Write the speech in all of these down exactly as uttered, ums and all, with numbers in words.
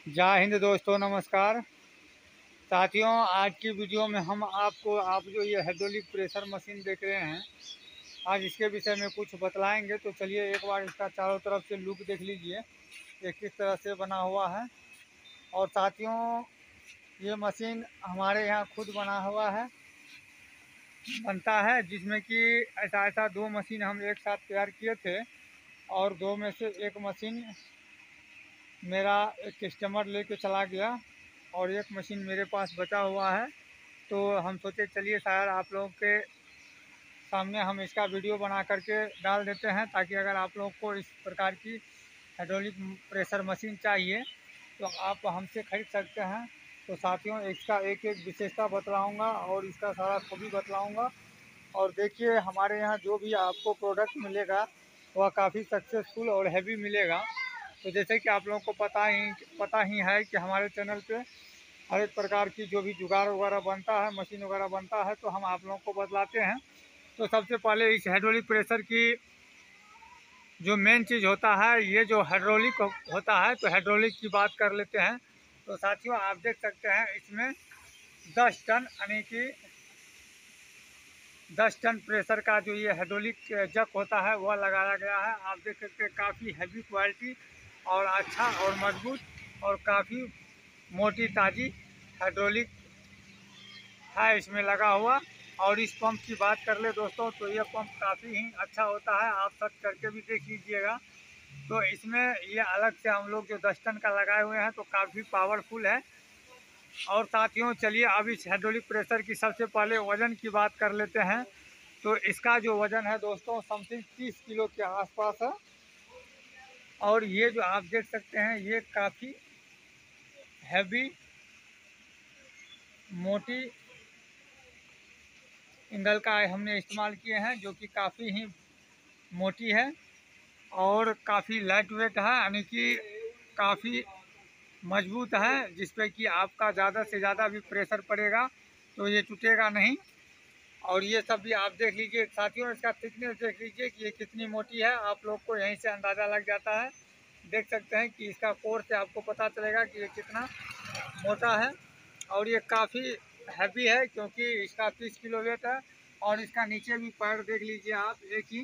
जय हिंद दोस्तों, नमस्कार साथियों। आज की वीडियो में हम आपको आप जो ये हाइड्रोलिक प्रेशर मशीन देख रहे हैं, आज इसके विषय में कुछ बतलाएंगे। तो चलिए एक बार इसका चारों तरफ से लुक देख लीजिए, ये किस तरह से बना हुआ है। और साथियों, ये मशीन हमारे यहाँ खुद बना हुआ है, बनता है, जिसमें कि ऐसा ऐसा दो मशीन हम एक साथ तैयार किए थे। और दो में से एक मशीन मेरा एक कस्टमर लेके चला गया और एक मशीन मेरे पास बचा हुआ है। तो हम सोचे चलिए शायद आप लोगों के सामने हम इसका वीडियो बना करके डाल देते हैं, ताकि अगर आप लोगों को इस प्रकार की हाइड्रोलिक प्रेशर मशीन चाहिए तो आप हमसे खरीद सकते हैं। तो साथियों, इसका एक एक विशेषता बतलाऊँगा और इसका सारा खूबी बतलाऊँगा। और देखिए, हमारे यहाँ जो भी आपको प्रोडक्ट मिलेगा वह काफ़ी सक्सेसफुल और हैवी मिलेगा। तो जैसे कि आप लोगों को पता ही पता ही है कि हमारे चैनल पे हर एक प्रकार की जो भी जुगाड़ वगैरह बनता है, मशीन वगैरह बनता है, तो हम आप लोगों को बतलाते हैं। तो सबसे पहले इस हाइड्रोलिक प्रेशर की जो मेन चीज़ होता है, ये जो हाइड्रोलिक होता है, तो हाइड्रोलिक की बात कर लेते हैं। तो साथियों, आप देख सकते हैं इसमें दस टन यानी कि दस टन प्रेशर का जो ये हाइड्रोलिक जक होता है वह लगाया गया है। आप देख सकते हैं काफ़ी हैवी क्वालिटी और अच्छा और मजबूत और काफ़ी मोटी ताज़ी हाइड्रोलिक है इसमें लगा हुआ। और इस पंप की बात कर ले दोस्तों, तो ये पंप काफ़ी ही अच्छा होता है, आप सर्च करके भी देख लीजिएगा। तो इसमें ये अलग से हम लोग जो दस टन का लगाए हुए हैं, तो काफ़ी पावरफुल है। और साथियों, चलिए अब इस हाइड्रोलिक प्रेशर की सबसे पहले वज़न की बात कर लेते हैं। तो इसका जो वज़न है दोस्तों, समथिंग तीस किलो के आसपास है। और ये जो आप देख सकते हैं, ये काफ़ी हैवी मोटी इंगल का हमने इस्तेमाल किए हैं, जो कि काफ़ी ही मोटी है और काफ़ी लाइट वेट है, यानी कि काफ़ी मजबूत है, जिस पे कि आपका ज़्यादा से ज़्यादा भी प्रेशर पड़ेगा तो ये टूटेगा नहीं। और ये सब भी आप देख लीजिए साथियों, इसका थिकनेस देख लीजिए कि ये कितनी मोटी है, आप लोग को यहीं से अंदाज़ा लग जाता है। देख सकते हैं कि इसका कोर से आपको पता चलेगा कि ये कितना मोटा है। और ये काफ़ी हैवी है, क्योंकि इसका तीस किलो वेट है। और इसका नीचे भी पैर देख लीजिए आप, एक ही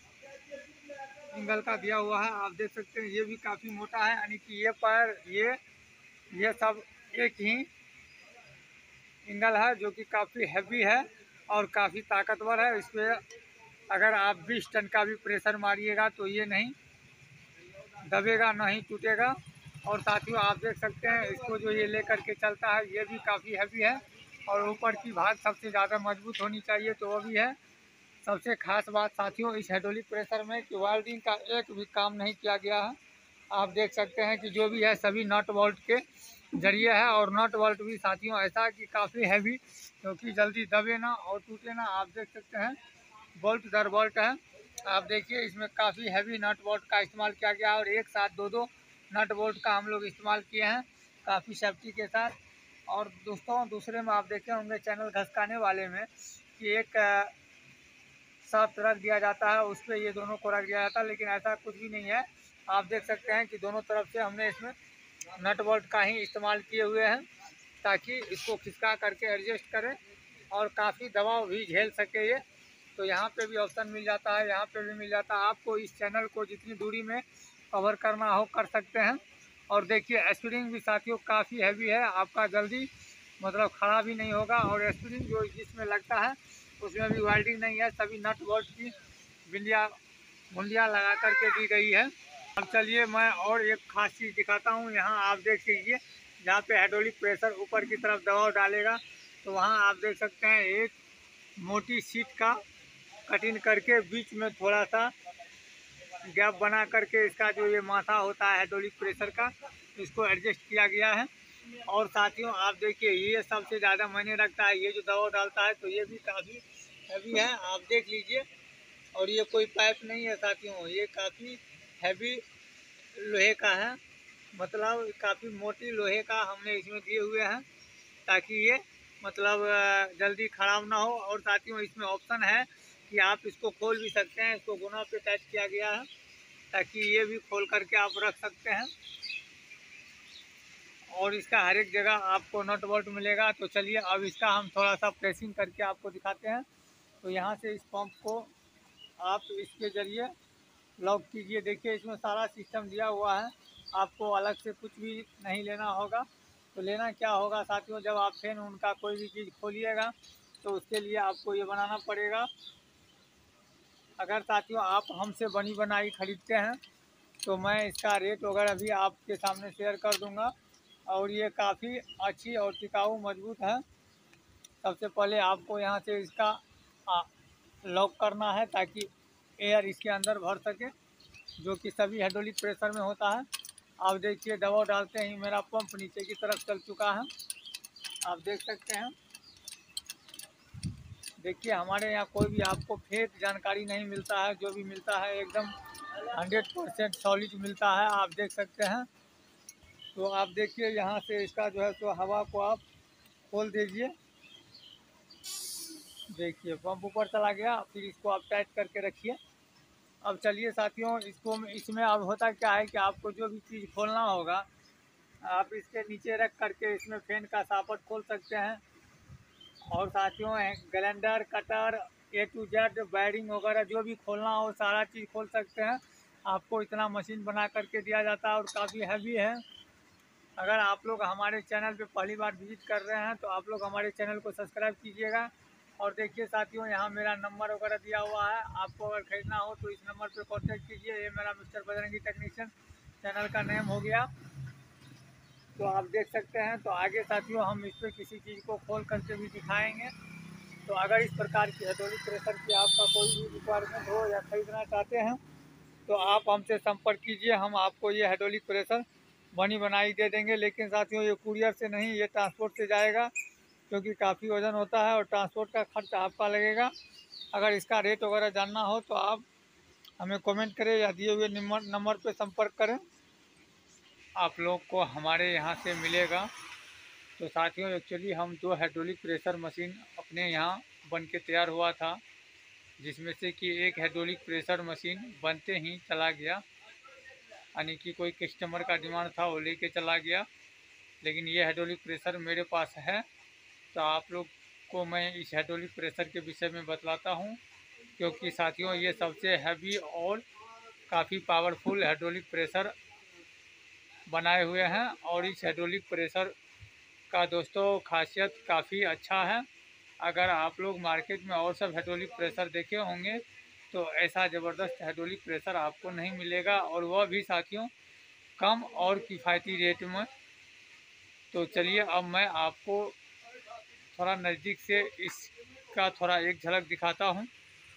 एंगल का दिया हुआ है, आप देख सकते हैं, ये भी काफ़ी मोटा है, यानी कि ये पैर ये ये सब एक ही एंगल है, जो कि काफ़ी हैवी है और काफ़ी ताकतवर है। इस पर अगर आप बीस टन का भी प्रेशर मारिएगा तो ये नहीं दबेगा, नहीं टूटेगा। और साथियों, आप देख सकते हैं इसको जो ये लेकर के चलता है, ये भी काफ़ी हैवी है। और ऊपर की भाग सबसे ज़्यादा मजबूत होनी चाहिए, तो वो भी है। सबसे खास बात साथियों, इस हाइड्रोलिक प्रेशर में कि वेल्डिंग का एक भी काम नहीं किया गया है। आप देख सकते हैं कि जो भी है सभी नट बोल्ट के जरिए है। और नट बोल्ट भी साथियों ऐसा कि काफ़ी हैवी, क्योंकि जल्दी दबे ना और टूटे ना। आप देख सकते हैं बोल्ट दर बोल्ट है। आप देखिए इसमें काफ़ी हैवी नट बोल्ट का इस्तेमाल किया गया है, और एक साथ दो दो नट बोल्ट का हम लोग इस्तेमाल किए हैं काफ़ी सेफ्टी के साथ। और दोस्तों, दूसरे में आप देखे होंगे चैनल घसकाने वाले में कि एक साथ रख दिया जाता है, उस पर ये दोनों को रख दिया जाता है, लेकिन ऐसा कुछ भी नहीं है। आप देख सकते हैं कि दोनों तरफ से हमने इसमें नट बोल्ट का ही इस्तेमाल किए हुए हैं, ताकि इसको खिसका करके एडजस्ट करें और काफ़ी दबाव भी झेल सके ये। तो यहाँ पे भी ऑप्शन मिल जाता है, यहाँ पे भी मिल जाता है। आपको इस चैनल को जितनी दूरी में कवर करना हो कर सकते हैं। और देखिए स्प्रिंग भी साथियों काफ़ी हैवी है, आपका जल्दी मतलब खड़ा भी नहीं होगा। और स्प्रिंग जो जिसमें लगता है उसमें भी वेल्डिंग नहीं है, सभी नट बोल्ट की बिंदिया मुंडियाँ लगा करके दी गई है। अब चलिए मैं और एक खास चीज़ दिखाता हूँ। यहाँ आप देख लीजिए, जहाँ पे हाइड्रोलिक प्रेशर ऊपर की तरफ दबाव डालेगा, तो वहाँ आप देख सकते हैं एक मोटी सीट का कटिंग करके बीच में थोड़ा सा गैप बना करके इसका जो ये माथा होता है हाइड्रोलिक प्रेशर का, इसको एडजस्ट किया गया है। और साथियों, आप देखिए ये सबसे ज़्यादा मायने रखता है, ये जो दबाव डालता है, तो ये भी काफ़ी हैवी है, आप देख लीजिए। और ये कोई पाइप नहीं है साथियों, ये काफ़ी हैवी लोहे का है, मतलब काफ़ी मोटी लोहे का हमने इसमें दिए हुए हैं, ताकि ये मतलब जल्दी ख़राब ना हो। और साथियों, इसमें ऑप्शन है कि आप इसको खोल भी सकते हैं, इसको गुना पे टच किया गया है, ताकि ये भी खोल करके आप रख सकते हैं। और इसका हर एक जगह आपको नट बोल्ट मिलेगा। तो चलिए अब इसका हम थोड़ा सा प्रेसिंग करके आपको दिखाते हैं। तो यहाँ से इस पंप को आप इसके ज़रिए लॉक कीजिए। देखिए इसमें सारा सिस्टम दिया हुआ है, आपको अलग से कुछ भी नहीं लेना होगा। तो लेना क्या होगा साथियों, जब आप फैन उनका कोई भी चीज़ खोलिएगा तो उसके लिए आपको ये बनाना पड़ेगा। अगर साथियों आप हमसे बनी बनाई ख़रीदते हैं तो मैं इसका रेट वगैरह भी आपके सामने शेयर कर दूंगा। और ये काफ़ी अच्छी और टिकाऊ मजबूत है। सबसे पहले आपको यहाँ से इसका लॉक करना है ताकि एयर इसके अंदर भर सके, जो कि सभी हाइड्रोलिक प्रेशर में होता है। आप देखिए दबाव डालते ही मेरा पंप नीचे की तरफ चल चुका है, आप देख सकते हैं। देखिए हमारे यहाँ कोई भी आपको फेक जानकारी नहीं मिलता है, जो भी मिलता है एकदम हंड्रेड परसेंट सॉलिड मिलता है, आप देख सकते हैं। तो आप देखिए यहाँ से इसका जो है तो हवा को आप खोल दीजिए। देखिए पंप ऊपर चला गया, फिर इसको आप टाइट करके रखिए। अब चलिए साथियों, इसको इसमें अब होता क्या है कि आपको जो भी चीज़ खोलना होगा आप इसके नीचे रख करके इसमें फैन का सापट खोल सकते हैं। और साथियों grinder, cutter, A to Z wiring वगैरह जो भी खोलना हो सारा चीज़ खोल सकते हैं। आपको इतना मशीन बना करके दिया जाता है और काफ़ी हैवी है। अगर आप लोग हमारे चैनल पे पहली बार विजिट कर रहे हैं तो आप लोग हमारे चैनल को सब्सक्राइब कीजिएगा। और देखिए साथियों यहाँ मेरा नंबर वगैरह दिया हुआ है, आपको अगर ख़रीदना हो तो इस नंबर पे कांटेक्ट कीजिए। ये मेरा मिस्टर बजरंगी टेक्नीशियन चैनल का नेम हो गया, तो आप देख सकते हैं। तो आगे साथियों हम इस पर किसी चीज़ को खोल करके भी दिखाएंगे। तो अगर इस प्रकार की हाइड्रोलिक प्रेशर की आपका कोई भी रिक्वायरमेंट हो या ख़रीदना चाहते हैं तो आप हमसे संपर्क कीजिए, हम आपको ये हाइड्रोलिक प्रेशर बनी बनाई दे देंगे। लेकिन साथियों ये कुरियर से नहीं, ये ट्रांसपोर्ट से जाएगा, क्योंकि काफ़ी वज़न होता है और ट्रांसपोर्ट का खर्च आपका लगेगा। अगर इसका रेट वगैरह जानना हो तो आप हमें कमेंट करें या दिए हुए नंबर नंबर पर संपर्क करें, आप लोग को हमारे यहाँ से मिलेगा। तो साथियों एक्चुअली हम दो हाइड्रोलिक प्रेशर मशीन अपने यहाँ बन के तैयार हुआ था, जिसमें से कि एक हाइड्रोलिक प्रेशर मशीन बनते ही चला गया, यानी कि कोई कस्टमर का डिमांड था वो लेके चला गया। लेकिन ये हाइड्रोलिक प्रेशर मेरे पास है, तो आप लोग को मैं इस हाइड्रोलिक प्रेशर के विषय में बतलाता हूँ, क्योंकि साथियों ये सबसे हैवी और काफ़ी पावरफुल हाइड्रोलिक प्रेशर बनाए हुए हैं। और इस हाइड्रोलिक प्रेशर का दोस्तों खासियत काफ़ी अच्छा है। अगर आप लोग मार्केट में और सब हाइड्रोलिक प्रेशर देखे होंगे तो ऐसा ज़बरदस्त हाइड्रोलिक प्रेशर आपको नहीं मिलेगा, और वह भी साथियों कम और किफ़ायती रेट में। तो चलिए अब मैं आपको थोड़ा नज़दीक से इसका थोड़ा एक झलक दिखाता हूँ।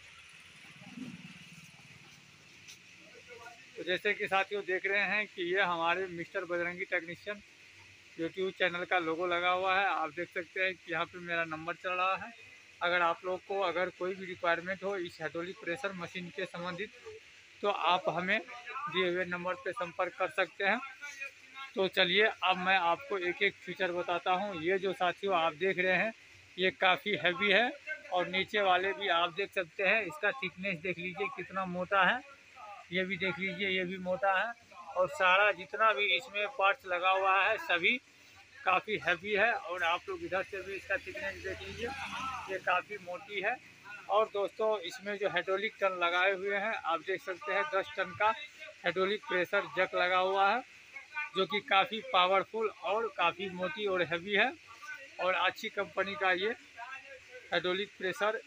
तो जैसे कि साथियों देख रहे हैं कि ये हमारे mister Bajrangi technician YouTube channel का लोगो लगा हुआ है। आप देख सकते हैं कि यहाँ पे मेरा नंबर चल रहा है। अगर आप लोग को अगर कोई भी रिक्वायरमेंट हो इस हाइड्रोलिक प्रेशर मशीन के संबंधित तो आप हमें दिए हुए नंबर पे संपर्क कर सकते हैं। तो चलिए अब मैं आपको एक एक फीचर बताता हूँ। ये जो साथियों आप देख रहे हैं ये काफ़ी हैवी है, और नीचे वाले भी आप देख सकते हैं। इसका थिकनेस देख लीजिए कितना मोटा है, ये भी देख लीजिए ये भी मोटा है। और सारा जितना भी इसमें पार्ट्स लगा हुआ है सभी काफ़ी हैवी है। और आप लोग इधर से भी इसका थिकनेस देख लीजिए, ये काफ़ी मोटी है। और दोस्तों इसमें जो हाइड्रोलिक टन लगाए हुए हैं आप देख सकते हैं, दस टन का हाइड्रोलिक प्रेशर जक लगा हुआ है, जो कि काफ़ी पावरफुल और काफ़ी मोटी और हैवी है। और अच्छी कंपनी का ये हाइड्रोलिक प्रेशर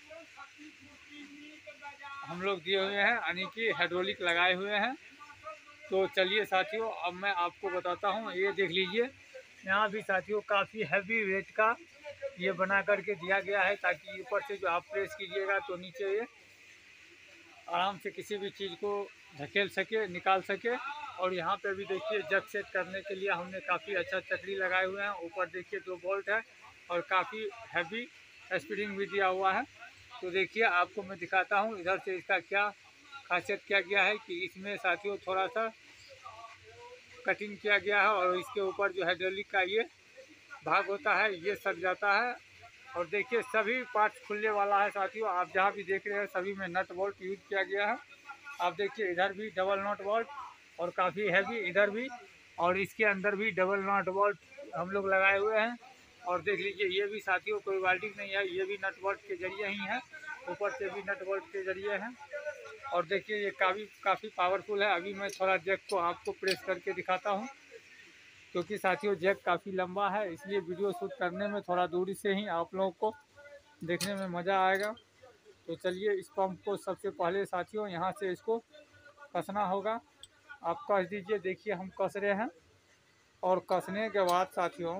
हम लोग दिए हुए हैं, यानी कि हाइड्रोलिक लगाए हुए हैं। तो चलिए साथियों अब मैं आपको बताता हूँ। ये देख लीजिए यहाँ भी साथियों काफ़ी हैवी वेट का ये बना करके दिया गया है, ताकि ऊपर से जो आप प्रेस कीजिएगा तो नीचे ये आराम से किसी भी चीज़ को धकेल सके, निकाल सके। और यहाँ पे भी देखिए जग सेट करने के लिए हमने काफ़ी अच्छा चक्री लगाए हुए हैं। ऊपर देखिए दो बोल्ट है और काफ़ी हैवी स्प्रिंग भी दिया हुआ है। तो देखिए आपको मैं दिखाता हूँ इधर से इसका क्या खासियत किया गया है कि इसमें साथियों थोड़ा सा कटिंग किया गया है, और इसके ऊपर जो हाइड्रोलिक का ये भाग होता है ये सट जाता है। और देखिए सभी पार्ट्स खुलने वाला है साथियों, आप जहाँ भी देख रहे हैं सभी में नट बोल्ट यूज किया गया है। आप देखिए इधर भी डबल नट बोल्ट और काफ़ी हैवी इधर भी, और इसके अंदर भी डबल नट बोल्ट हम लोग लगाए हुए हैं। और देख लीजिए ये भी साथियों कोई वेल्डिंग नहीं है, ये भी नट बोल्ट के जरिए ही है, ऊपर से भी नट बोल्ट के जरिए है। और देखिए ये काफ़ी काफ़ी पावरफुल है। अभी मैं थोड़ा जैक को आपको प्रेस करके दिखाता हूँ, क्योंकि साथियों जैक काफ़ी लंबा है, इसलिए वीडियो शूट करने में थोड़ा दूरी से ही आप लोगों को देखने में मज़ा आएगा। तो चलिए इस पंप को सबसे पहले साथियों यहाँ से इसको कसना होगा। आप कस दीजिए, देखिए हम कस रहे हैं। और कसने के बाद साथियों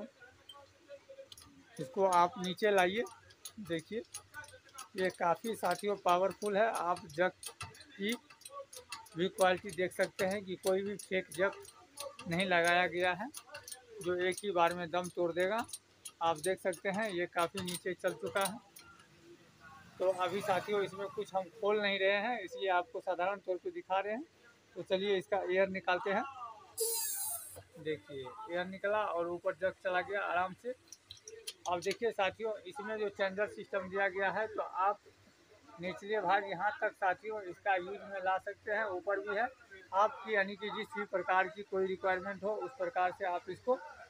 इसको आप नीचे लाइए। देखिए ये काफ़ी साथियों पावरफुल है। आप जग की भी क्वालिटी देख सकते हैं कि कोई भी फेक जग नहीं लगाया गया है जो एक ही बार में दम तोड़ देगा। आप देख सकते हैं ये काफ़ी नीचे चल चुका है। तो अभी साथियों इसमें कुछ हम खोल नहीं रहे हैं, इसलिए आपको साधारण तौर पे दिखा रहे हैं। तो चलिए इसका एयर निकालते हैं। देखिए एयर निकला और ऊपर जग चला गया आराम से। अब देखिए साथियों इसमें जो चेंजर सिस्टम दिया गया है, तो आप निचले भाग यहाँ तक साथियों इसका यूज में ला सकते हैं, ऊपर भी है। आपकी यानी कि जिस भी प्रकार की कोई रिक्वायरमेंट हो उस प्रकार से आप इसको